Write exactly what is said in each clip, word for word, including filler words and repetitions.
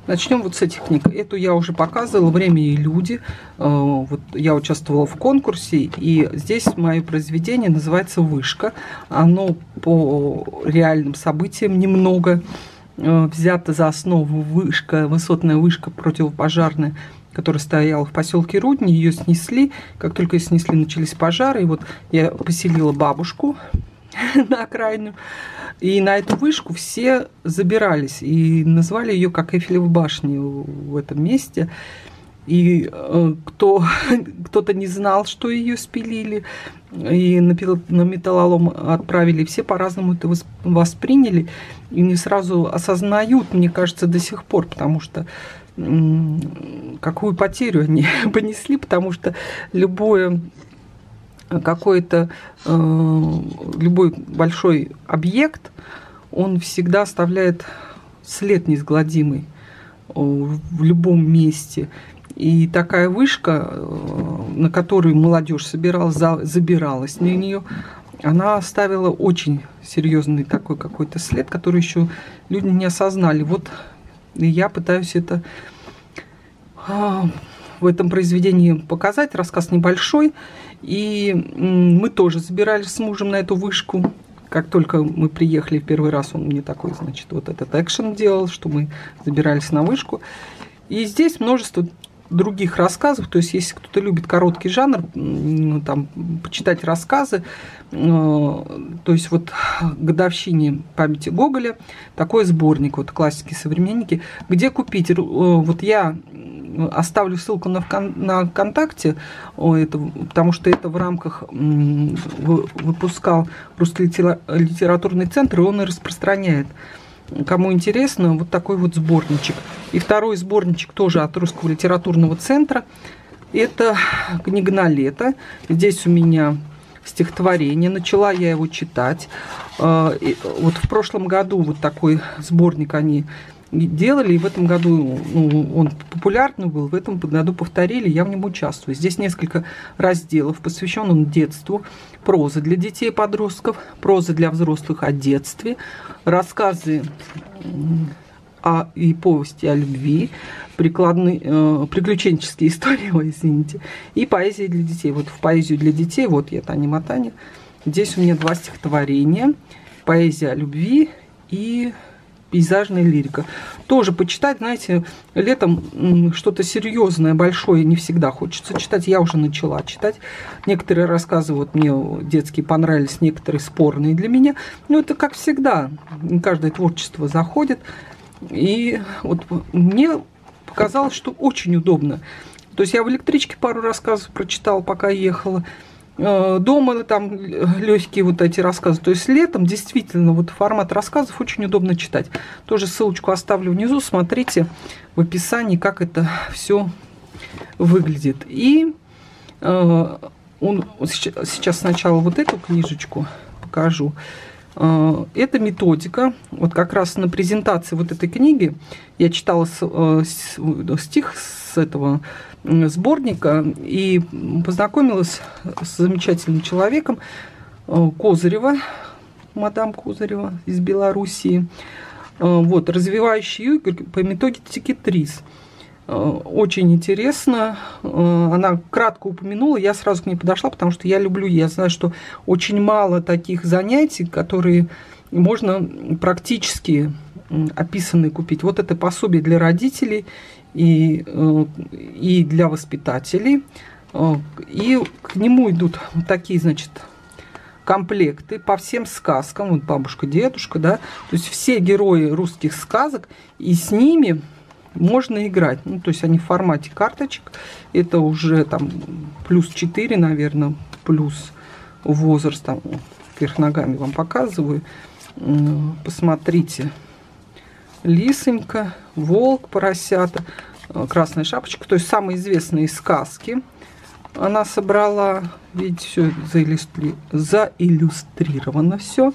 Начнем вот с этих книг. Эту я уже показывала, «Время и люди». Вот я участвовала в конкурсе, и здесь мое произведение называется «Вышка». Оно по реальным событиям немного взято за основу. Вышка, высотная вышка противопожарная, которая стояла в поселке Рудни, ее снесли. Как только ее снесли, начались пожары. И вот я поселила бабушку на окраину. И на эту вышку все забирались и назвали ее как Эйфелева башня в этом месте. И э, кто, кто-то не знал, что ее спилили, и на, на металлолом отправили. Все по-разному это восприняли и не сразу осознают, мне кажется, до сих пор, потому что э, какую потерю они понесли, потому что любое какой-то э, любой большой объект, он всегда оставляет след неизгладимый в любом месте. И такая вышка, на которую молодежь собиралась, забиралась на нее, она оставила очень серьезный такой какой-то след, который еще люди не осознали. Вот я пытаюсь это в этом произведении показать. Рассказ небольшой. И мы тоже забирались с мужем на эту вышку. Как только мы приехали в первый раз, он мне такой, значит, вот этот экшен делал, что мы забирались на вышку. И здесь множество других рассказов. То есть, если кто-то любит короткий жанр, ну, там, почитать рассказы, э, то есть, вот к годовщине памяти Гоголя такой сборник, вот классики, современники, где купить. Э, вот я оставлю ссылку на, на ВКонтакте, это, потому что это в рамках выпускал Русский литературный центр, и он и распространяет. Кому интересно, вот такой вот сборничек. И второй сборничек тоже от Русского литературного центра. Это книга на лето. Здесь у меня стихотворение. Начала я его читать. Вот в прошлом году вот такой сборник они делали, и в этом году, ну, он популярный был, в этом году повторили, я в нем участвую. Здесь несколько разделов, посвященных детству, проза для детей и подростков, проза для взрослых о детстве, рассказы о, и повести о любви, прикладные, э, приключенческие истории, ой, извините, и поэзия для детей. Вот в поэзию для детей, вот я Таня Матаня, здесь у меня два стихотворения, поэзия о любви и пейзажная лирика. Тоже почитать, знаете, летом что-то серьезное, большое не всегда хочется читать. Я уже начала читать. Некоторые рассказы вот мне детские понравились, некоторые спорные для меня. Но это как всегда. Каждое творчество заходит. И вот мне показалось, что очень удобно. То есть я в электричке пару рассказов прочитала, пока ехала. Дома там легкие вот эти рассказы. То есть летом действительно вот формат рассказов очень удобно читать. Тоже ссылочку оставлю внизу. Смотрите в описании, как это все выглядит. И э, он, сейчас сначала вот эту книжечку покажу. Э, это методика. Вот как раз на презентации вот этой книги я читала с, э, стих с этого сборника и познакомилась с замечательным человеком, Козырева, мадам Козырева из Белоруссии. Вот, развивающий игры по методике ТРИС. Очень интересно. Она кратко упомянула, я сразу к ней подошла, потому что я люблю, я знаю, что очень мало таких занятий, которые можно практически описанные купить. Вот это пособие для родителей и, и для воспитателей. И к нему идут вот такие, значит, комплекты по всем сказкам. Вот бабушка, дедушка, да. То есть все герои русских сказок, и с ними можно играть. Ну, то есть они в формате карточек. Это уже там плюс четыре, наверное, плюс возраст. Там, вверх ногами вам показываю. Посмотрите. Лисонька, волк, поросята, красная шапочка. То есть самые известные сказки она собрала. Видите, все заиллюстри... заиллюстрировано все.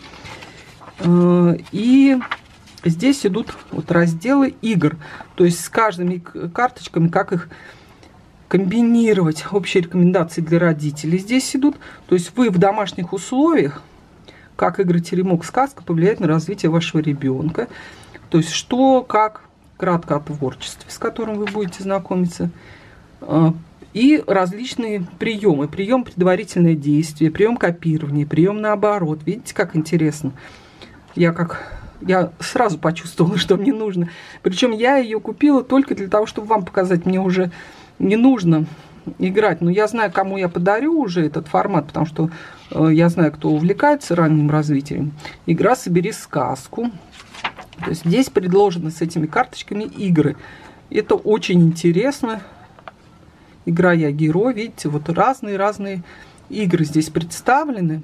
И здесь идут вот разделы игр. То есть с каждыми карточками, как их комбинировать. Общие рекомендации для родителей здесь идут. То есть вы в домашних условиях, как игры «Теремок», сказка повлияет на развитие вашего ребенка. То есть что, как, кратко о творчестве, с которым вы будете знакомиться, и различные приемы. Прием предварительное действие, прием копирования, прием наоборот. Видите, как интересно? Я как... Я сразу почувствовала, что мне нужно. Причем я ее купила только для того, чтобы вам показать. Мне уже не нужно играть. Но я знаю, кому я подарю уже этот формат, потому что э, я знаю, кто увлекается ранним развитием. Игра «Собери сказку». То есть здесь предложены с этими карточками игры. Это очень интересно. Игра «Я герой». Видите, вот разные-разные игры здесь представлены.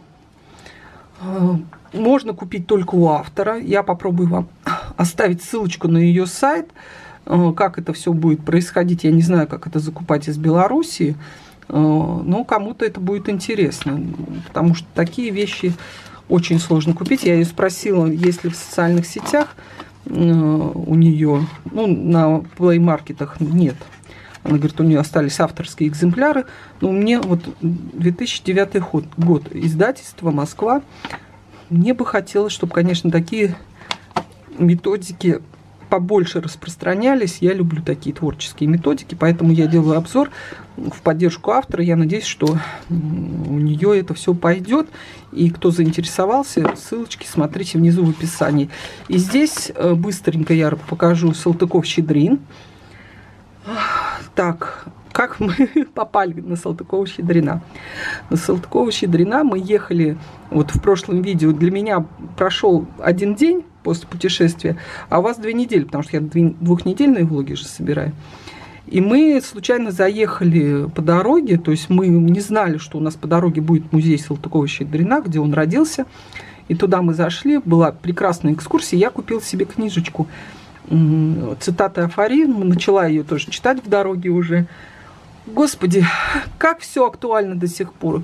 Можно купить только у автора. Я попробую вам оставить ссылочку на ее сайт. Как это все будет происходить, я не знаю, как это закупать из Белоруссии. Но кому-то это будет интересно. Потому что такие вещи очень сложно купить. Я ее спросила, есть ли в социальных сетях у нее. Ну, на плеймаркетах нет. Она говорит, у нее остались авторские экземпляры. Но мне вот две тысячи девятый год, год, издательство «Москва». Мне бы хотелось, чтобы, конечно, такие методики побольше распространялись. Я люблю такие творческие методики, поэтому я делаю обзор в поддержку автора. Я надеюсь, что у нее это все пойдет. И кто заинтересовался, ссылочки смотрите внизу в описании. И здесь быстренько я покажу Салтыков-Щедрин. Так, как мы попали на Салтыкова-Щедрина? На Салтыкова-Щедрина мы ехали, вот в прошлом видео для меня прошел один день после путешествия, а у вас две недели, потому что я двухнедельные влоги же собираю. И мы случайно заехали по дороге, то есть мы не знали, что у нас по дороге будет музей Салтыкова-Щедрина, где он родился. И туда мы зашли, была прекрасная экскурсия, я купила себе книжечку «Цитаты афоризм», начала ее тоже читать в дороге уже. Господи, как все актуально до сих пор.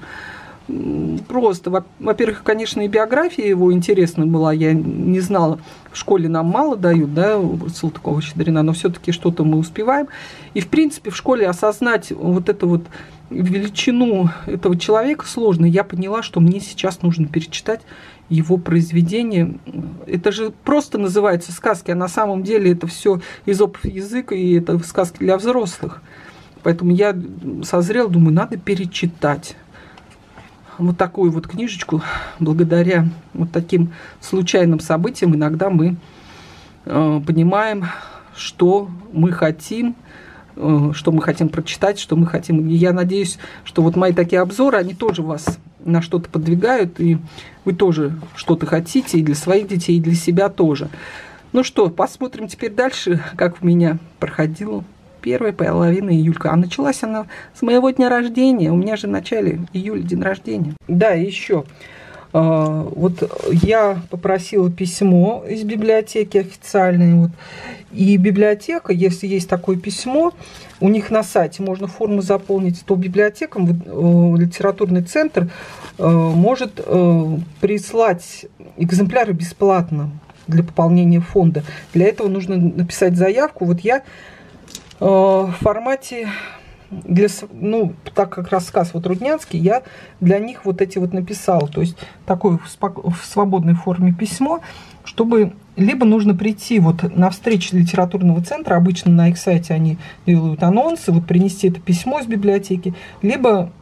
Просто, во-первых, конечно, и биография его интересная была, я не знала, в школе нам мало дают, да, Салтыкова-Щедрина, но все-таки что-то мы успеваем. И, в принципе, в школе осознать вот эту вот величину этого человека сложно. Я поняла, что мне сейчас нужно перечитать его произведение. Это же просто называется сказки, а на самом деле это все эзопов язык, и это сказки для взрослых. Поэтому я созрела, думаю, надо перечитать вот такую вот книжечку. Благодаря вот таким случайным событиям иногда мы э, понимаем, что мы хотим, э, что мы хотим прочитать, что мы хотим. И я надеюсь, что вот мои такие обзоры, они тоже вас на что-то подвигают, и вы тоже что-то хотите и для своих детей, и для себя тоже. Ну что, посмотрим теперь дальше, как у меня проходила первая половина июля. А началась она с моего дня рождения. У меня же в начале июля день рождения. Да, еще. Вот я попросила письмо из библиотеки официальной. Вот. И библиотека, если есть такое письмо, у них на сайте можно форму заполнить, то библиотекам литературный центр может прислать экземпляры бесплатно для пополнения фонда. Для этого нужно написать заявку. Вот я в формате, для, ну, так как рассказ вот Руднянский, я для них вот эти вот написала. То есть такое в, в свободной форме письмо, чтобы либо нужно прийти вот на встречу литературного центра, обычно на их сайте они делают анонсы, вот принести это письмо из библиотеки, либо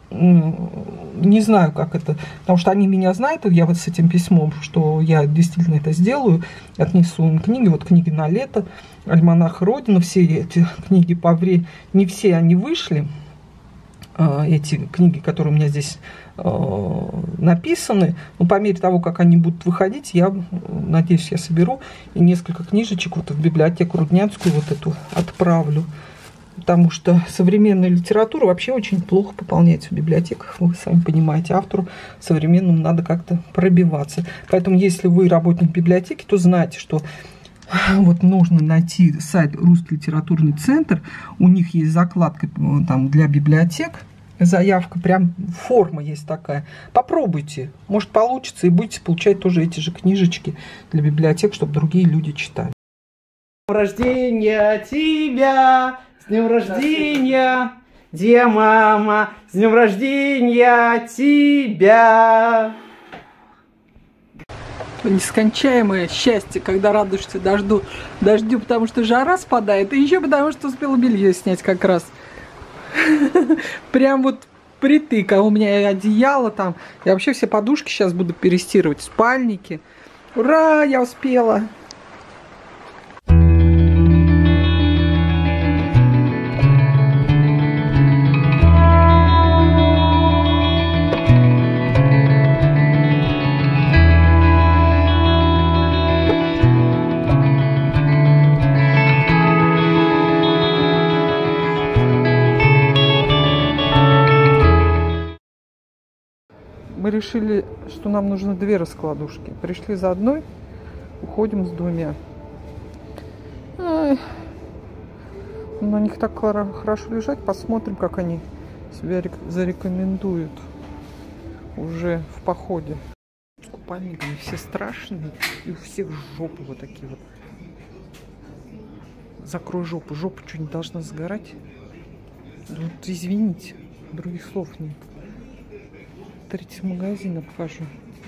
не знаю, как это, потому что они меня знают, я вот с этим письмом, что я действительно это сделаю, отнесу им книги, вот книги на лето, «Альманах Родина», все эти книги по времени, не все они вышли, эти книги, которые у меня здесь написаны, но по мере того, как они будут выходить, я надеюсь, я соберу и несколько книжечек вот в библиотеку Руднянскую вот эту отправлю. Потому что современную литературу вообще очень плохо пополняется в библиотеках. Вы сами понимаете, автору современному надо как-то пробиваться. Поэтому, если вы работник библиотеки, то знайте, что вот нужно найти сайт «Русский литературный центр». У них есть закладка там для библиотек, заявка, прям форма есть такая. Попробуйте, может получится, и будете получать тоже эти же книжечки для библиотек, чтобы другие люди читали. С днем рождения тебя! С днем рождения, Ди мама, с днем рождения тебя. То нескончаемое счастье, когда радуешься дождю, дождю, потому что жара спадает, и еще потому что успела белье снять как раз. Прям вот притык, а у меня и одеяло там. Я вообще все подушки сейчас буду перестирывать, спальники. Ура, я успела! Мы решили, что нам нужно две раскладушки. Пришли за одной, уходим с двумя. Ай, на них так хорошо лежать. Посмотрим, как они себя зарекомендуют уже в походе. С купальниками все страшные, и у всех жопы вот такие вот. Закрой жопу. Жопа что, не должна сгорать? Вот, извините, других слов нет. Третий магазин обхожу.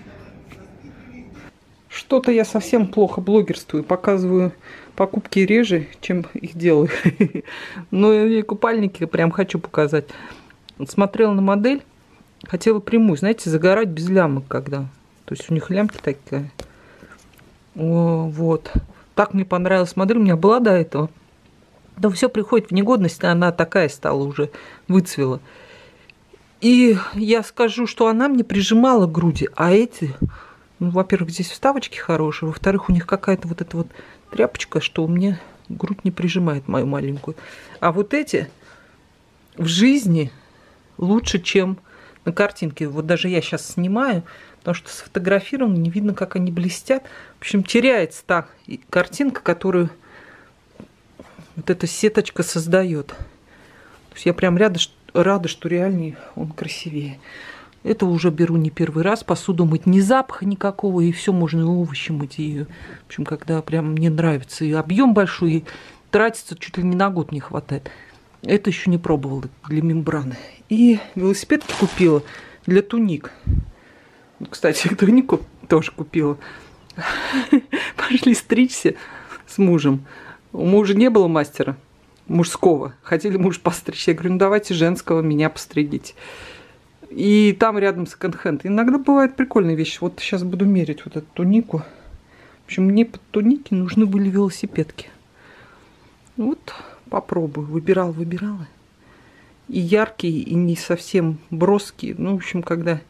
Что-то я совсем плохо блогерствую. Показываю покупки реже, чем их делаю. Но и купальники прям хочу показать. Смотрела на модель. Хотела прямую, знаете, загорать без лямок когда. То есть у них лямки такие. О, вот. Так мне понравилась модель. У меня была до этого. Да все приходит в негодность. Она такая стала уже. Выцвела. И я скажу, что она мне прижимала к груди, а эти, ну, во-первых, здесь вставочки хорошие, во-вторых, у них какая-то вот эта вот тряпочка, что у меня грудь не прижимает мою маленькую. А вот эти в жизни лучше, чем на картинке. Вот даже я сейчас снимаю, потому что сфотографировано, не видно, как они блестят. В общем, теряется та картинка, которую вот эта сеточка создает. То есть я прям рада, что Рада, что реальный он красивее. Это уже беру не первый раз. Посуду мыть, ни запаха никакого, и все можно и овощи мыть. И, в общем, когда прям мне нравится. И объем большой, и тратится чуть ли не на год не хватает. Это еще не пробовала для мембраны. И велосипедки купила для туник. Кстати, тунику тоже купила. Пошли стричься с мужем. У мужа не было мастера мужского. Хотели муж постричь. Я говорю, ну давайте женского, меня постригите. И там рядом секонд-хенд. Иногда бывают прикольные вещи. Вот сейчас буду мерить вот эту тунику. В общем, мне под туники нужны были велосипедки. Вот, попробую. Выбирала, выбирала. И яркие, и не совсем броские. Ну, в общем, когда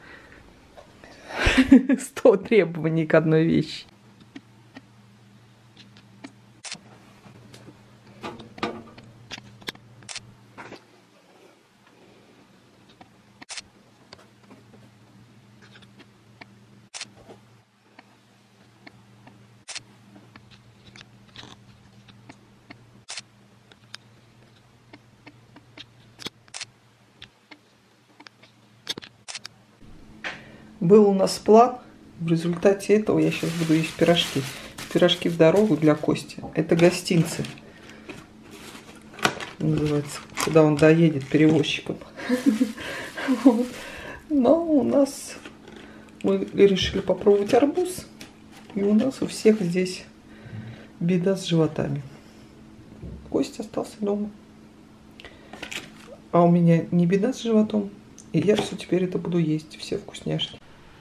сто требований к одной вещи. Был у нас план, в результате этого я сейчас буду есть пирожки. Пирожки в дорогу для Кости. Это гостинцы. Называется, куда он доедет перевозчиком. Но у нас мы решили попробовать арбуз. И у нас у всех здесь беда с животами. Костя остался дома. А у меня не беда с животом. И я все теперь это буду есть. Все вкусняшки.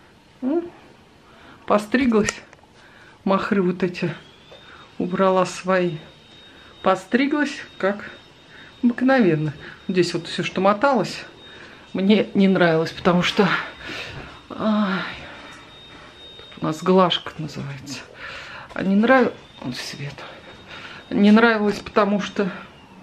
Постриглась. Махры вот эти убрала свои. Постриглась, как обыкновенно. Здесь вот все, что моталось, мне не нравилось, потому что ай, тут у нас глажка называется. А не нравилось... Вот свет. Не нравилось, потому что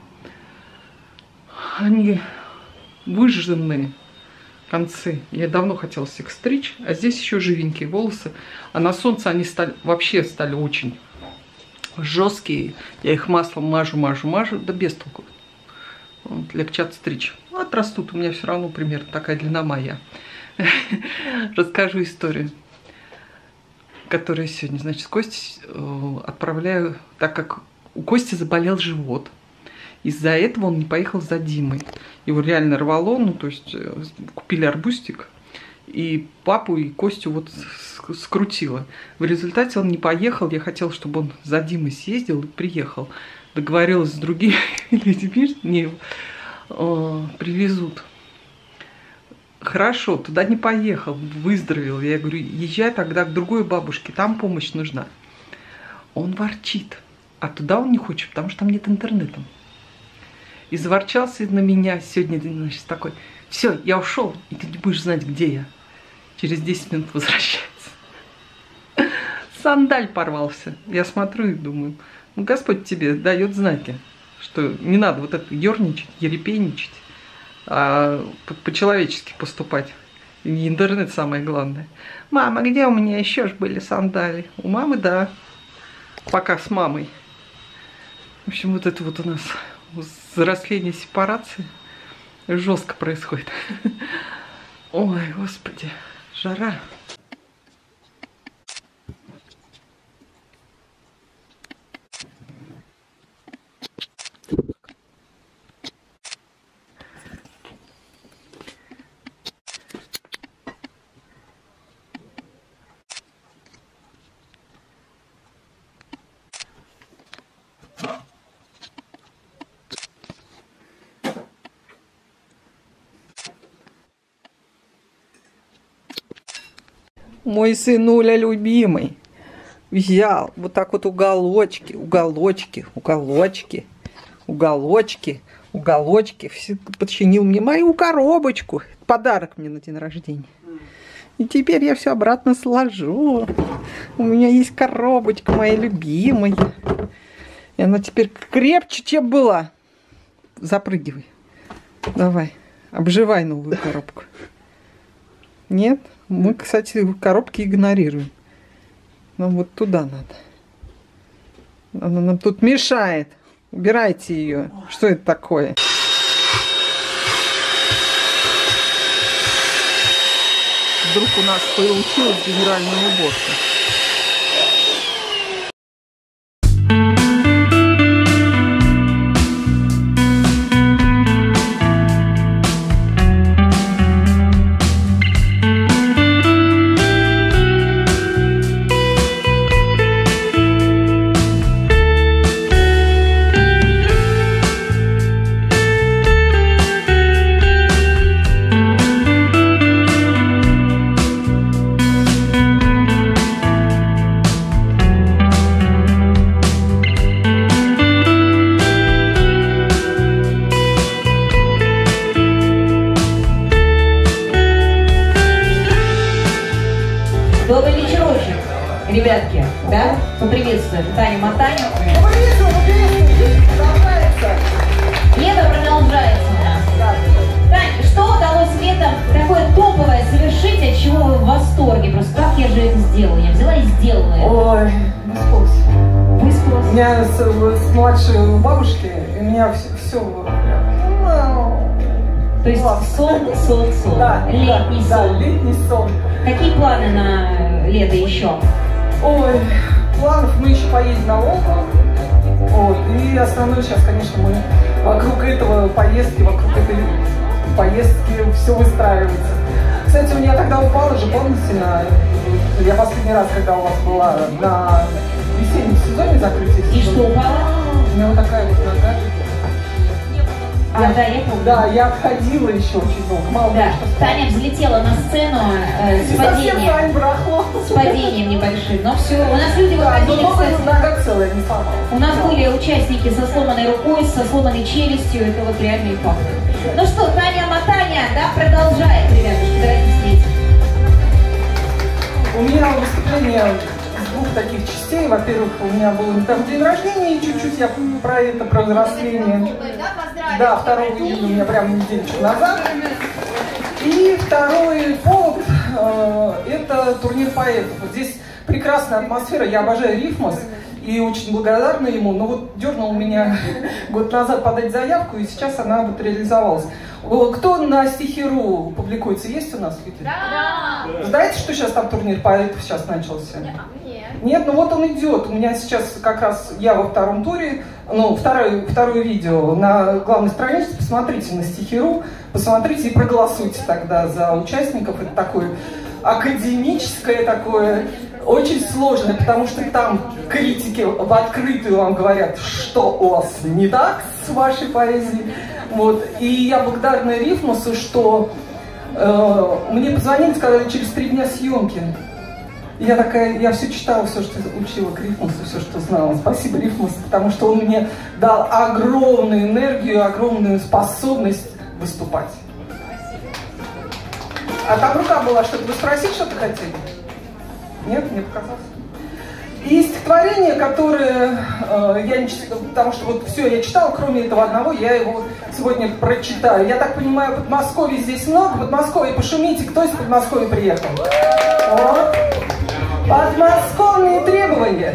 они выжженные концы. Я давно хотела их стричь, а здесь еще живенькие волосы. А на солнце они стали, вообще стали очень жесткие. Я их маслом мажу, мажу, мажу, да без толку. Вот, легче отстричь. Отрастут, у меня все равно примерно такая длина моя. Расскажу историю, которую сегодня, значит, с Костей отправляю, так как у Кости заболел живот. Из-за этого он не поехал за Димой. Его реально рвало, ну, то есть купили арбузик, И папу, и Костю вот скрутило. В результате он не поехал. Я хотела, чтобы он за Димой съездил и приехал. Договорилась с другими людьми, что мне э, привезут. Хорошо, туда не поехал, выздоровел. Я говорю, езжай тогда к другой бабушке, там помощь нужна. Он ворчит, а туда он не хочет, потому что там нет интернета. И заворчался на меня сегодня, значит, такой, все, я ушел, и ты не будешь знать, где я. Через десять минут возвращается. Сандаль порвался. Я смотрю и думаю, ну, Господь тебе дает знаки, что не надо вот это ерничать, ерепенничать, а по-человечески поступать. И интернет самое главное. Мама, где у меня еще ж были сандали? У мамы, да. Пока с мамой. В общем, вот это вот у нас взросление, сепарации жестко происходит. Ой, Господи, жара. Мой сынуля любимый взял вот так вот уголочки, уголочки, уголочки, уголочки, уголочки. Подчинил мне мою коробочку. Подарок мне на день рождения. И теперь я все обратно сложу. У меня есть коробочка моя любимая. И она теперь крепче, чем была. Запрыгивай. Давай, обживай новую коробку. Нет? Мы, кстати, коробки игнорируем. Нам вот туда надо. Она нам тут мешает. Убирайте ее. Что это такое? Вдруг у нас получилась генеральная уборка. Ребятки, да? Поприветствуем Таню Матаню. Лето продолжается у нас. Тань, что удалось летом такое топовое совершить, от чего вы в восторге? Просто как я же это сделала? Я взяла и сделала это. Ой, выспалась. Выспалась? У меня с, с младшей бабушки, у меня все... все... То есть сон, сон, сон. Да, летний да, сон. Да, летний сон. Какие планы на лето еще? Ой, планов мы еще поедем на Волгу. Вот. И основное сейчас, конечно, мы вокруг этого поездки, вокруг этой поездки все выстраивается. Кстати, у меня тогда упала же, помните, на... я последний раз, когда у вас была на весеннем сезоне закрытия. И что упала? У меня вот такая вот нога. А, я, да, я помню. Да, я отходила еще очень долго. Мало да. того, что Таня взлетела на сцену э, с падением. С падением небольшим. Но все, у нас люди да, выходили, кстати. Нога целая, не сломалась. У нас были участники со сломанной рукой, со сломанной челюстью. Это вот реальный факт. Ну что, Таня Матаня, да, продолжает, ребятушки, давайте встретим. У меня выступление с двух таких частей. Во-первых, у меня был там день рождения, и чуть-чуть я помню про это, про взросление. Да, второго июня у меня прямо недельку назад. И второй повод э, это турнир поэтов. Вот здесь прекрасная атмосфера, я обожаю Рифмос и очень благодарна ему. Но вот дернул меня год назад подать заявку, и сейчас она вот реализовалась. Кто на Стихи.ру публикуется? Есть у нас? Да! Знаете, что сейчас там турнир поэтов сейчас начался? Нет. Нет, ну вот он идет. У меня сейчас как раз я во втором туре, ну, второе, второе видео на главной странице. Посмотрите на стихи.ру, посмотрите и проголосуйте тогда за участников. Это такое академическое, такое очень сложное, потому что там критики в открытую вам говорят, что у вас не так с вашей поэзией. Вот. И я благодарна Рифмусу, что э, мне позвонили, сказали, через три дня съемки. Я такая, я все читала, все, что учила к Рифмусу, все, что знала. Спасибо, Рифмус, потому что он мне дал огромную энергию, огромную способность выступать. А там рука была, что-то вы спросить, что-то хотели? Нет, мне показалось. И стихотворение, которое э, я не читала, потому что вот все я читала, кроме этого одного, я его сегодня прочитаю. Я так понимаю, в Подмосковье здесь много. В Подмосковье пошумите, кто из Подмосковья приехал? Вот. Подмосковные требования.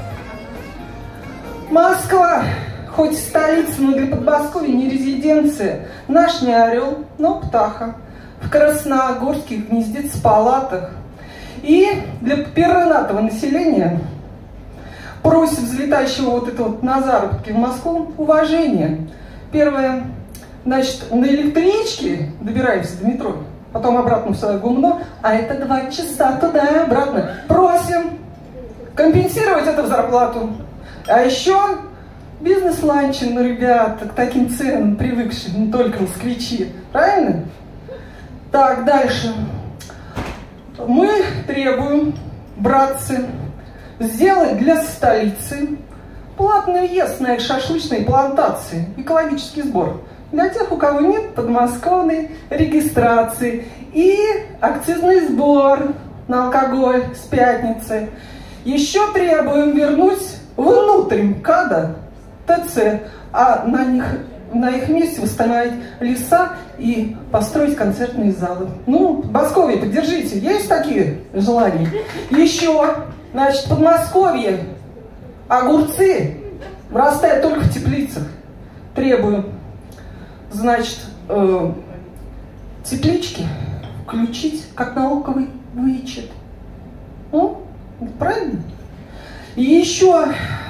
Москва, хоть столица, но для Подмосковья не резиденция. Наш не орел, но птаха. В Красногорских гнездится в палатах. И для пернатого населения просит взлетающего вот этого вот на заработки в Москву уважение. Первое, значит, на электричке добираемся до метро, потом обратно в свое гумно, а это два часа туда и обратно. Просим компенсировать это в зарплату. А еще бизнес-ланчи, ну, ребята, к таким ценам привыкшие, не только москвичи. Правильно? Так, дальше. Мы требуем, братцы, сделать для столицы платный въезд на шашлычные плантации, экологический сбор. Для тех, у кого нет подмосковной регистрации. И акцизный сбор на алкоголь с пятницы. Еще требуем вернуть внутрь МКАДа ТЦ, а на них, на их месте восстановить леса и построить концертные залы. Ну, Подмосковье, поддержите. Есть такие желания? Еще, значит, Подмосковье, огурцы вырастают только в теплицах. Требуем, значит, э, теплички включить как налоговый вычет. Ну, правильно? И еще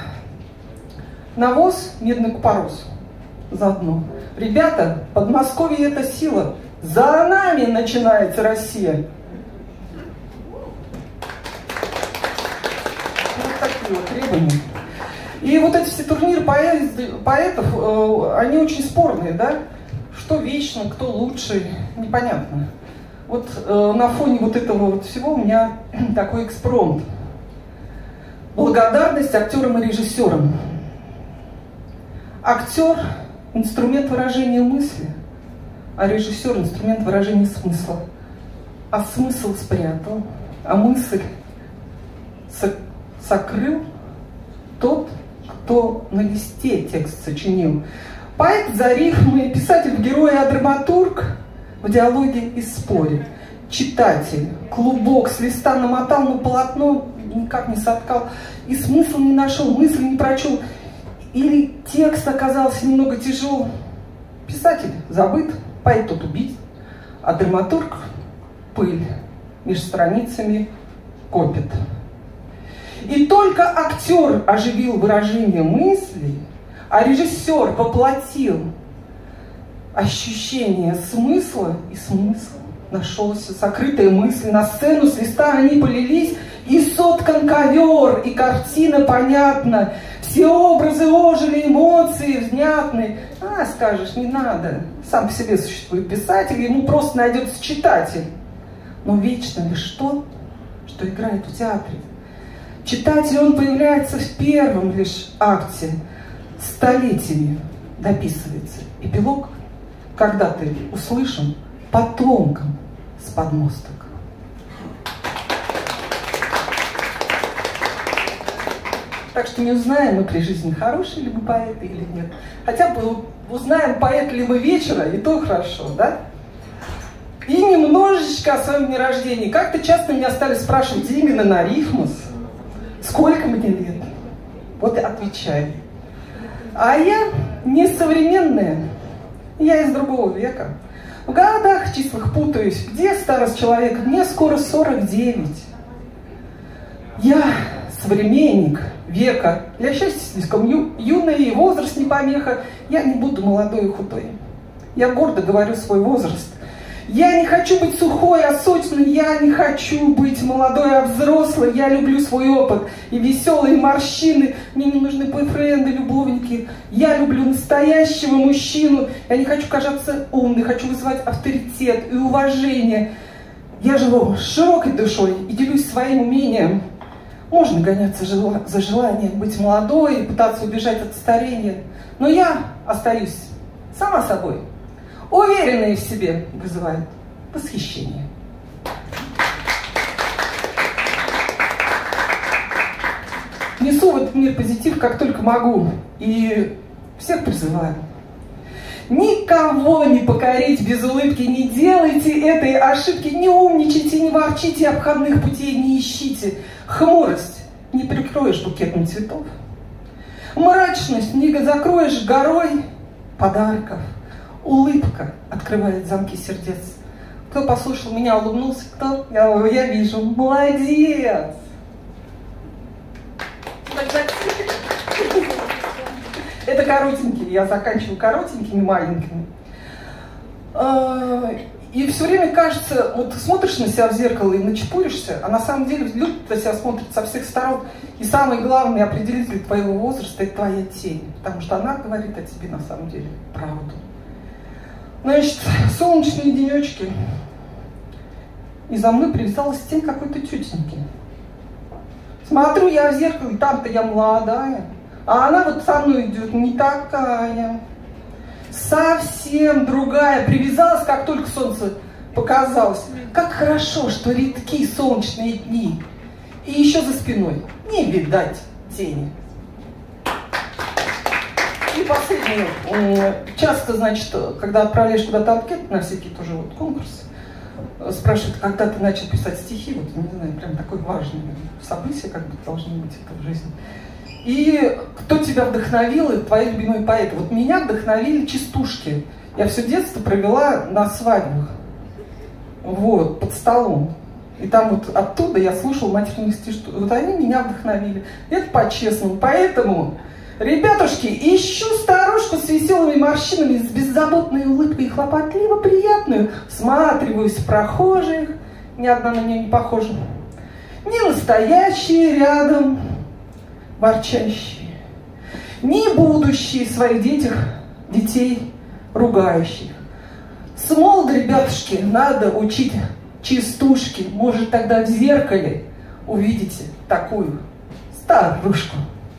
навоз, медный купорос заодно. Ребята, Подмосковье это сила. За нами начинается Россия. Вот такие вот требования. И вот эти все турниры поэтов, э, они очень спорные, да? Что вечно, кто лучше, непонятно. Вот э, на фоне вот этого вот всего у меня такой экспромт. Благодарность актерам и режиссерам. Актер – инструмент выражения мысли, а режиссер – инструмент выражения смысла. А смысл спрятал, а мысль со сокрыл тот, кто на листе текст сочинил. Поэт за рифмы, писатель в герое, а драматург в диалоге и споре. Читатель клубок с листа намотал, но полотно никак не соткал, и смысл не нашел, мысли не прочел, или текст оказался немного тяжел. Писатель забыт, поэт тот убит, а драматург пыль между страницами копит. И только актер оживил выражение мыслей, а режиссер воплотил ощущение смысла, и смысл нашелся. Сокрытые мысли на сцену с листа они полились, и соткан ковер, и картина понятна. Все образы ожили, эмоции внятны. А, скажешь, не надо. Сам по себе существует писатель, ему просто найдется читатель. Но вечно лишь то, что играет в театре. Читатель, он появляется в первом лишь акте. Столетиями дописывается эпилог, когда ты услышан потомкам с подмосток. Так что не узнаем мы при жизни, хороший ли мы поэты или нет. Хотя бы узнаем, поэт ли мы вечера, и то хорошо, да? И немножечко о своем дне рождения. Как-то часто меня стали спрашивать именно на рифмус, сколько мне лет. Вот и отвечаю. А я не современная, я из другого века. В годах, в числах путаюсь. Где старость человека? Мне скоро сорок девять. Я современник века. Для счастья слишком ю, юный, и возраст не помеха. Я не буду молодой и худой. Я гордо говорю свой возраст. Я не хочу быть сухой, а сочной. Я не хочу быть молодой, а взрослой. Я люблю свой опыт и веселые морщины. Мне не нужны бойфренды, любовники. Я люблю настоящего мужчину. Я не хочу казаться умной, хочу вызывать авторитет и уважение. Я живу с широкой душой и делюсь своим умением. Можно гоняться за желанием быть молодой и пытаться убежать от старения. Но я остаюсь сама собой. Уверенные в себе вызывают восхищение. Несу в этот мир позитив, как только могу. И всех призываю. Никого не покорить без улыбки, не делайте этой ошибки, не умничайте, не ворчите, обходных путей не ищите. Хмурость не прикроешь букетом цветов. Мрачность не закроешь горой подарков. Улыбка открывает замки сердец. Кто послушал меня, улыбнулся, кто? Я, я вижу. Молодец! Это коротенькие, я заканчиваю коротенькими, маленькими. И все время кажется, вот ты смотришь на себя в зеркало и начепуришься, а на самом деле люди на себя смотрят со всех сторон. И самый главный определитель твоего возраста – это твоя тень, потому что она говорит о тебе на самом деле правду. Значит, солнечные денечки. И за мной привязалась тень какой-то тетеньки. Смотрю я в зеркало, и там-то я молодая. А она вот со мной идет не такая. Совсем другая. Привязалась, как только солнце показалось. Как хорошо, что редки солнечные дни. И еще за спиной не видать тени. И последнее. Часто, значит, когда отправляешь куда-то анкету на всякие тоже вот конкурсы, спрашивают, когда ты начал писать стихи, вот, не знаю, прям такое важное событие, как бы должно быть это в жизни. И кто тебя вдохновил, и твои любимые поэты. Вот меня вдохновили частушки. Я все детство провела на свадьбах, вот, под столом. И там вот оттуда я слушала матерных стишков. Вот они меня вдохновили. Это по-честному. Поэтому, ребятушки, ищу старушку с веселыми морщинами, с беззаботной улыбкой и хлопотливо приятную. Всматриваюсь в прохожих. Ни одна на нее не похожа. Не настоящие рядом, ворчащие. Не будущие своих детях, детей ругающих. С молоду, ребятушки, надо учить частушки. Может, тогда в зеркале увидите такую старушку.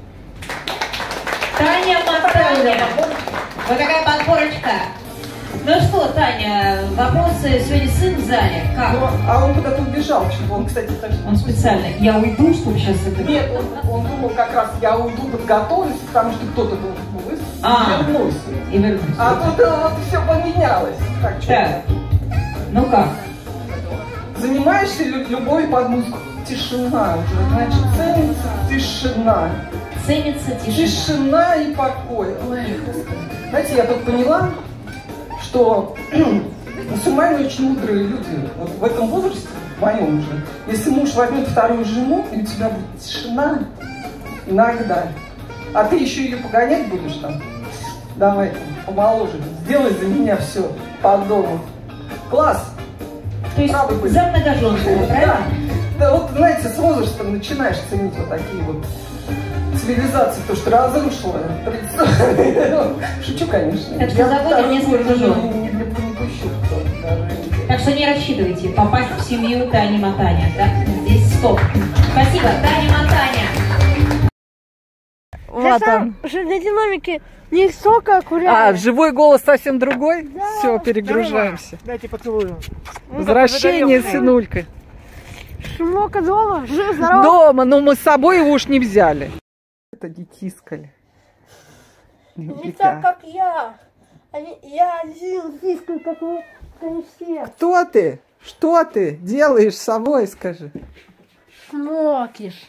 Таня Матаня. Вот такая подборочка. Ну что, Таня, вопросы. Сегодня сын в зале. Как? Ну, а он куда-то убежал. Чего? Он, кстати, так... Он специально. Я уйду, чтобы сейчас это... Нет, он, он думал как раз, я уйду, подготовлюсь, потому что кто-то должен был выступить. А, и вернусь. И вернусь. А тут вот все поменялось. Так, что? Так. Ну как? Занимаешься любовью под музыку? Тишина уже. Значит, ценится тишина. Ценится тишина. Тишина и покой. Ой, знаете, я тут поняла, что мусульмане очень мудрые люди. Вот в этом возрасте, в моем уже, если муж возьмет вторую жену, и у тебя будет тишина иногда, а ты еще ее погонять будешь там, давай, помоложе, сделай за меня все по дому. Класс! То есть за многоженство, правильно? Да, вот, знаете, с возрастом начинаешь ценить вот такие вот цивилизации, то, что разрушила. Шучу, конечно. Так что заводим несколько жен. Не, не, не пущу. Так что не рассчитывайте попасть в семью Тани Матаня. Да? Здесь стоп. Спасибо, Таня Матаня. Вот он. Уже для динамики не столько аккуратно. А, живой голос совсем другой? Да. Все, перегружаемся. Дайте поцелую. Возвращение, сынулькой. Шмока дома, жив, здоров. Дома, но мы с собой его уж не взяли. Это не тискали. Не так, как я. Я один тискаю, как вы, как все. Кто ты? Что ты делаешь с собой, скажи? Шмокишь.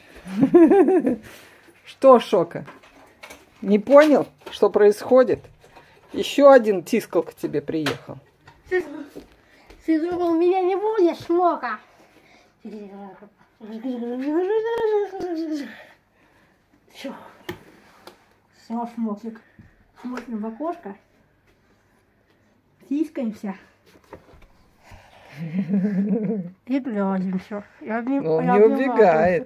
Что, Шока? Не понял, что происходит? Еще один тискал к тебе приехал. Ты, ты думал, меня не будет, Шмока? Все. Снял шмотик. Смотрим в окошко. Тискаемся. И глядимся. Я обним... Он я не обнимаю. убегает.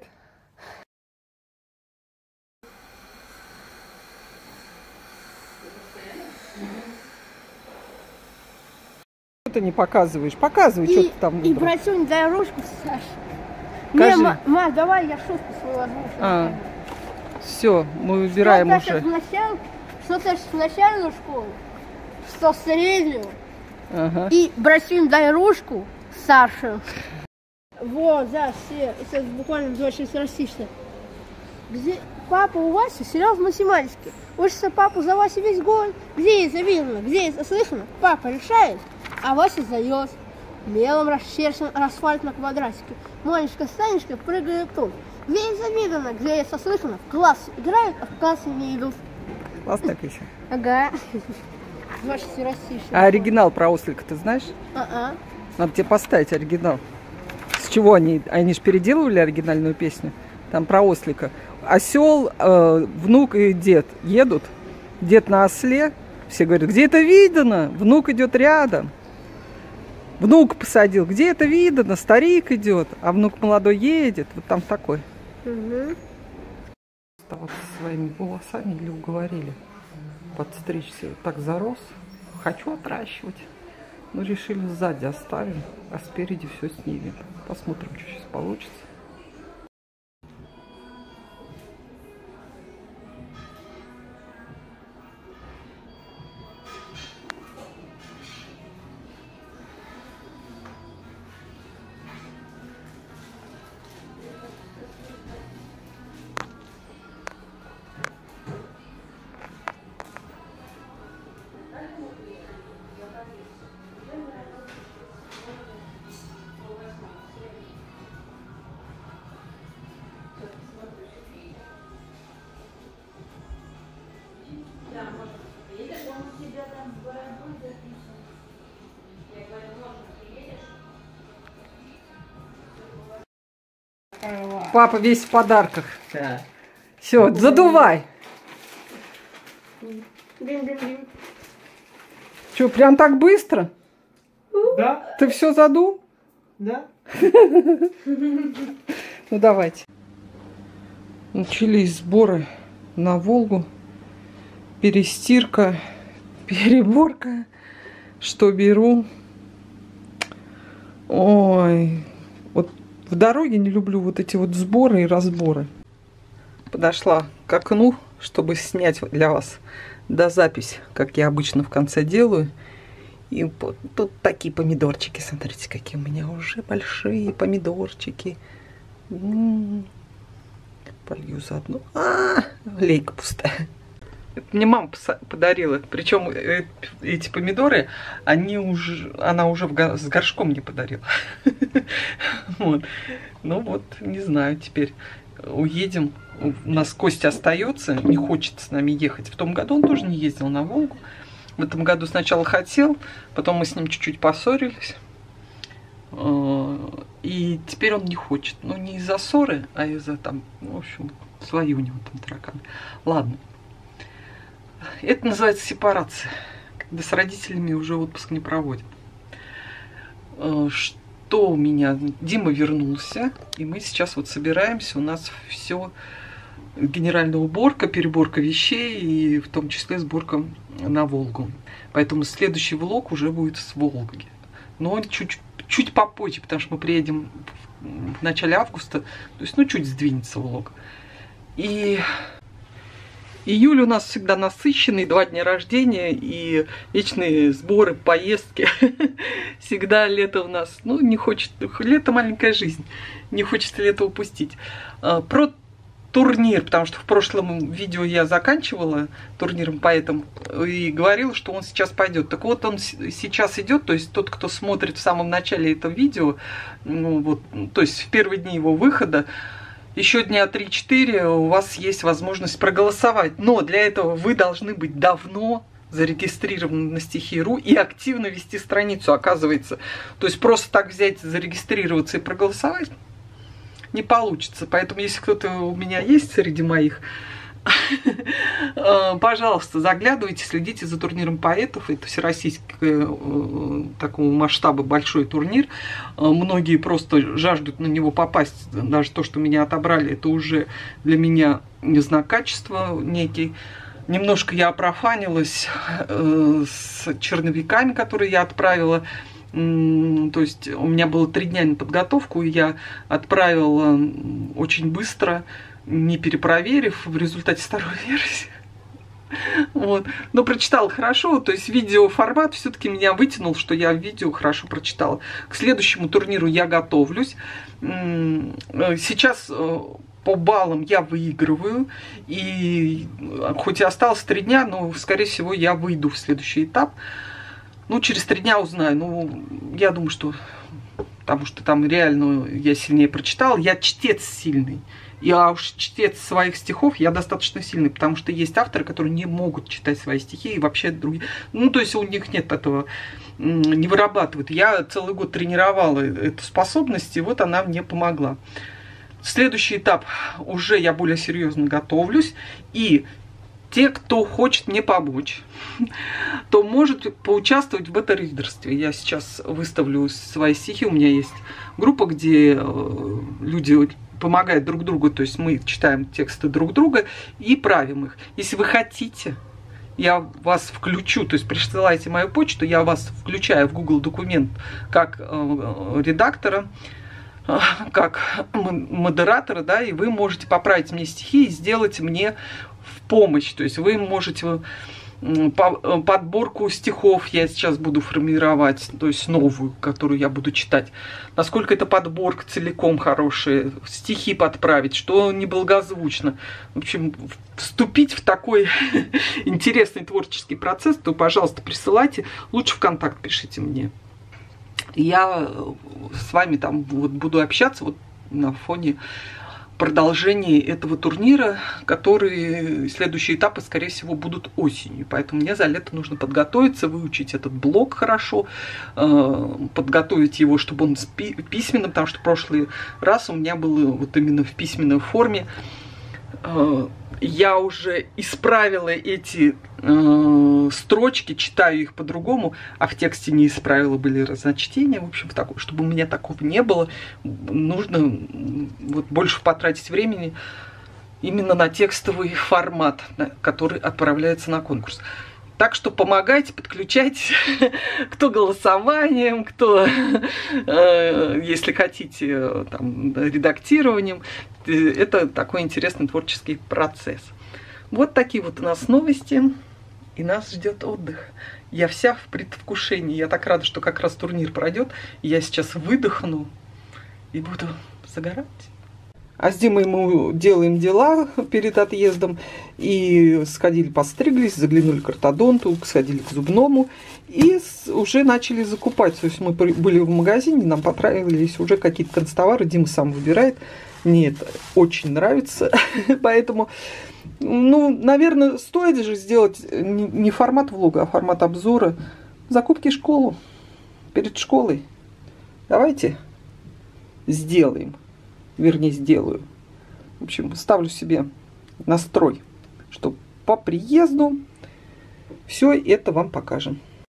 Что ты не показываешь? Показывай, что И, ты там и выбрал. братюнь, дай ручку, Саша. Скажи. Не, ма, ма, давай я шутку свою озвучу. А, все, мы выбираем Что-то уже. в начал- Что-то в начальную школу, что в среднюю. Ага. И братюнь, дай ручку, Саша. Вот, да, все. Это буквально очень саркастично. Где папа у Васи серьезно в математике. Учится папу за Васей весь год. Где это видно, где это слышно? Папа решает, а Вася сдает. Мелом расчерчен асфальт на квадратике. Монечка с Санечкой прыгают тут. Где это видно, где это слышно? В класс играют, а в класс не идут. Классная песня. Ага. Очень саркастично. А оригинал про ослика ты знаешь? А-а. Надо тебе поставить оригинал. С чего они? Они же переделывали оригинальную песню. Там про ослика. Осел, э, внук и дед едут. Дед на осле. Все говорят, где это видно? Внук идет рядом. Внук посадил. Где это видно? Старик идет, а внук молодой едет. Вот там такой. Угу. Вот своими волосами или уговорили подстричься. Так зарос. Хочу отращивать. Но решили сзади оставим, а спереди все снимем. Посмотрим, что сейчас получится. Папа весь в подарках. Да. Все, задувай. Бим-бим-бим. Что, прям так быстро? Да? Ты все задул? Да? Ну давайте. Начались сборы на Волгу. Перестирка, переборка. Что беру? Ой, вот в дороге не люблю вот эти вот сборы и разборы. Подошла к окну, чтобы снять для вас дозапись, как я обычно в конце делаю. И вот тут такие помидорчики, смотрите, какие у меня уже большие помидорчики. М-м-м. Полью заодно. А, лейка пустая. Это мне мама подарила. Причем эти помидоры, они уже, она уже с горшком мне подарила. Вот. Ну вот, не знаю, теперь уедем. У нас Костя остается, не хочет с нами ехать. В том году он тоже не ездил на Волгу. В этом году сначала хотел, потом мы с ним чуть-чуть поссорились. И теперь он не хочет. Ну, не из-за ссоры, а из-за там, в общем, свои у него там тараканы. Ладно. Это называется сепарация, когда с родителями уже отпуск не проводят. Что у меня? Дима вернулся, и мы сейчас вот собираемся. У нас все генеральная уборка, переборка вещей, и в том числе сборка на Волгу. Поэтому следующий влог уже будет с Волги. Но он чуть, чуть попозже, потому что мы приедем в начале августа. То есть, ну, чуть сдвинется влог. И июль у нас всегда насыщенный, два дня рождения и вечные сборы, поездки. Всегда лето у нас, ну, не хочет, лето маленькая жизнь, не хочется лето упустить. Про турнир, потому что в прошлом видео я заканчивала турниром поэтом и говорила, что он сейчас пойдет. Так вот, он сейчас идет, то есть тот, кто смотрит в самом начале этого видео, ну, вот, то есть в первые дни его выхода, еще дня три-четыре у вас есть возможность проголосовать. Но для этого вы должны быть давно зарегистрированы на стихии точка ру и активно вести страницу, оказывается. То есть просто так взять, зарегистрироваться и проголосовать не получится. Поэтому, если кто-то у меня есть среди моих, пожалуйста, заглядывайте, следите за турниром поэтов. Это всероссийский такого масштаба большой турнир. Многие просто жаждут на него попасть. Даже то, что меня отобрали, это уже для меня знак качества некий. Немножко я профанилась с черновиками, которые я отправила. То есть у меня было три дня на подготовку, и я отправила очень быстро, не перепроверив в результате второй версии. Вот. Но прочитала хорошо, то есть видеоформат все-таки меня вытянул, что я видео хорошо прочитала. К следующему турниру я готовлюсь. Сейчас по баллам я выигрываю, и хоть и осталось три дня, но, скорее всего, я выйду в следующий этап. Ну, через три дня узнаю. Ну, я думаю, что... Потому что там реально я сильнее прочитала. Я чтец сильный. И а уж чтец своих стихов я достаточно сильный, потому что есть авторы, которые не могут читать свои стихи и вообще другие. Ну, то есть у них нет этого, не вырабатывают. Я целый год тренировала эту способность, и вот она мне помогла. Следующий этап уже я более серьезно готовлюсь. И те, кто хочет мне помочь, то может поучаствовать в бета-ридерстве. Я сейчас выставлю свои стихи. У меня есть группа, где люди помогают друг другу, то есть мы читаем тексты друг друга и правим их. Если вы хотите, я вас включу, то есть присылайте мою почту, я вас включаю в Google документ как э, редактора, э, как модератора, да, и вы можете поправить мне стихи и сделать мне в помощь. То есть вы можете подборку стихов я сейчас буду формировать, то есть новую, которую я буду читать. Насколько эта подборка целиком хорошая, стихи подправить, что неблагозвучно. В общем, вступить в такой интересный творческий процесс, то, пожалуйста, присылайте. Лучше ВКонтакт пишите мне. Я с вами там вот буду общаться вот на фоне продолжение этого турнира, которые следующие этапы, скорее всего, будут осенью. Поэтому мне за лето нужно подготовиться, выучить этот блок хорошо, подготовить его, чтобы он письменным, потому что в прошлый раз у меня было вот именно в письменной форме. Я уже исправила эти э, строчки, читаю их по-другому, а в тексте не исправила, были разночтения. В общем, так, чтобы у меня такого не было, нужно вот больше потратить времени именно на текстовый формат, который отправляется на конкурс. Так что помогайте, подключайтесь, кто голосованием, кто, э, если хотите, там, редактированием. Это такой интересный творческий процесс. Вот такие вот у нас новости, и нас ждет отдых. Я вся в предвкушении. Я так рада, что как раз турнир пройдет. Я сейчас выдохну и буду загорать. А с Димой мы делаем дела перед отъездом. И сходили, постриглись, заглянули к ортодонту, сходили к зубному. И уже начали закупать. То есть мы были в магазине, нам понравились уже какие-то констовары. Дима сам выбирает. Мне это очень нравится. Поэтому, ну, наверное, стоит же сделать не формат влога, а формат обзора. Закупки в школу. Перед школой. Давайте сделаем. Вернее, сделаю. В общем, ставлю себе настрой, что по приезду все это вам покажем.